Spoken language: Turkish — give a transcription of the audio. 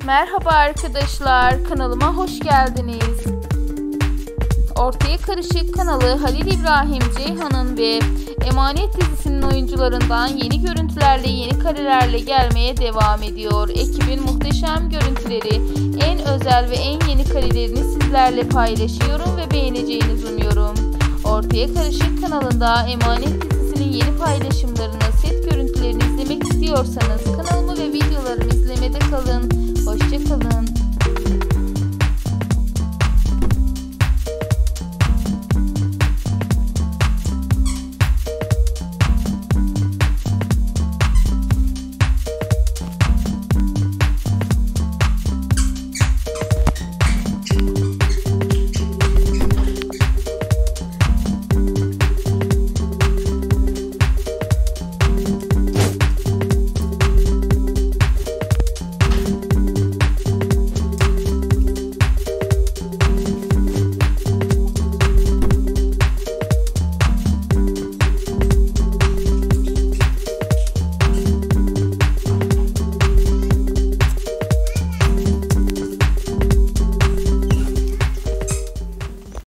Merhaba arkadaşlar, kanalıma hoş geldiniz. Ortaya Karışık kanalı Halil İbrahim Ceyhan'ın ve Emanet dizisinin oyuncularından yeni görüntülerle, yeni karelerle gelmeye devam ediyor. Ekibin muhteşem görüntüleri, en özel ve en yeni karelerini sizlerle paylaşıyorum ve beğeneceğinizi umuyorum. Ortaya Karışık kanalında Emanet dizisinin yeni paylaşımlarını, set görüntülerini izlemek istiyorsanız kanalımı ve videolarımı izlemede kalın.